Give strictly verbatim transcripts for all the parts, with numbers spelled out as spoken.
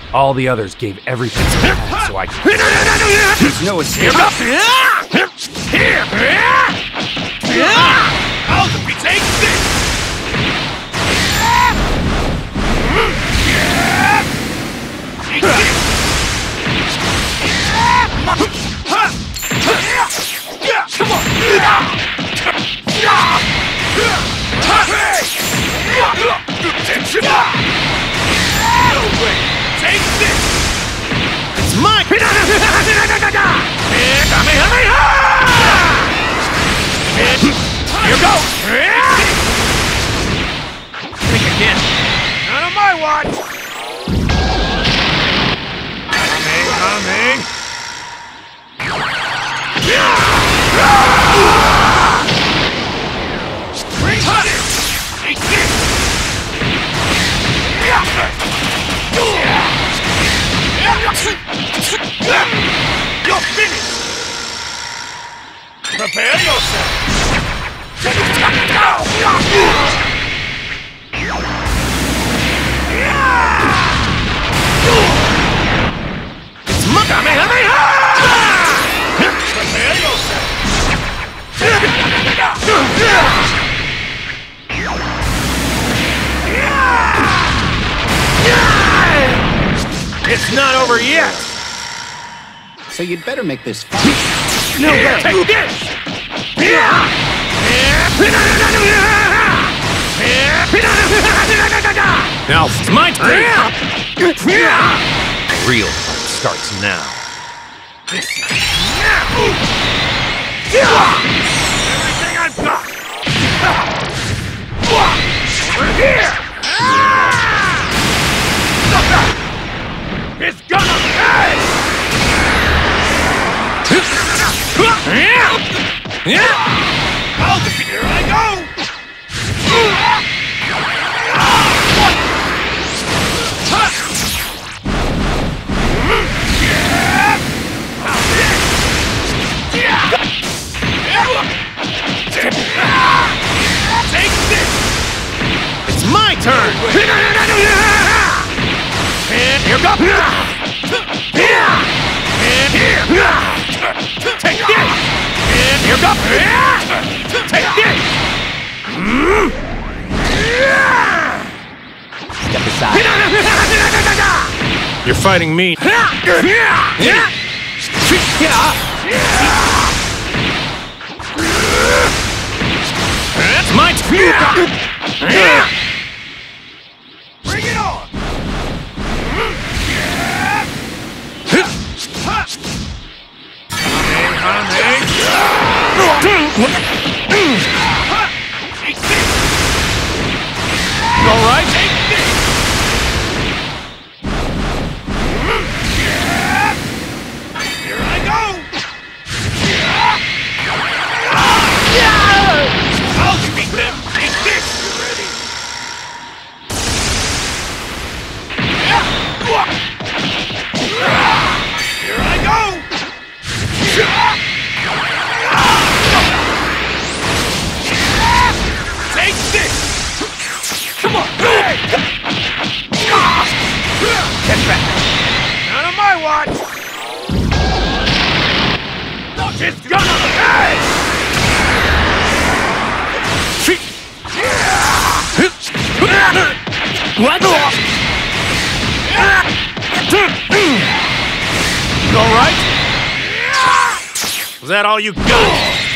All the others gave everything they had, so I can. There's no escape. I'll defeat take this! Take this! Come on! Attention! No way! Take this! It's mine! Here goes! Think again. None of my watch! Coming, coming! Bring this! Take this! You're finished! Prepare yourself! It's my Kamehameha! Prepare yourself! It's not over yet! So you'd better make this fun. No way! Take this! Now it's my turn! The real fight starts now. Everything I've got! We're here! It's gonna pay! I'll defeat here I go! Take this! It's my turn! And here goes! And here! Take this! And here goes! Take this! Step aside. You're fighting me. That's my turn! Bring it on! Take this! All right? Take this! Here I go! I'll defeat them! Take this! You ready? Here I go! Take this! Come on! Get back! None of my watch! It's gonna pay! What? All right? Was that all you got?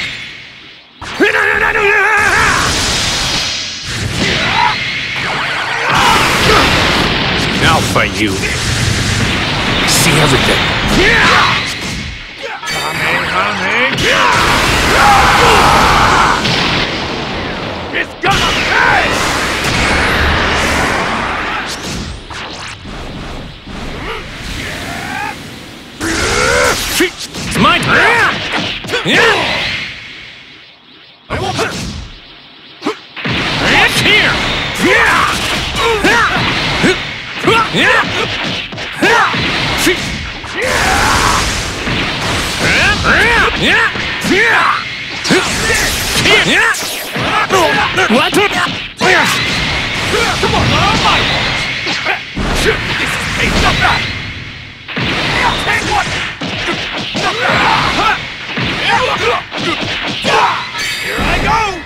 Now fight you. See everything. Coming, coming! It's gonna pay! It's my turn! I won't hurt! It's here! What? Come on, on my watch! This is Hey, stop that! Take one! Stop that! Here I go!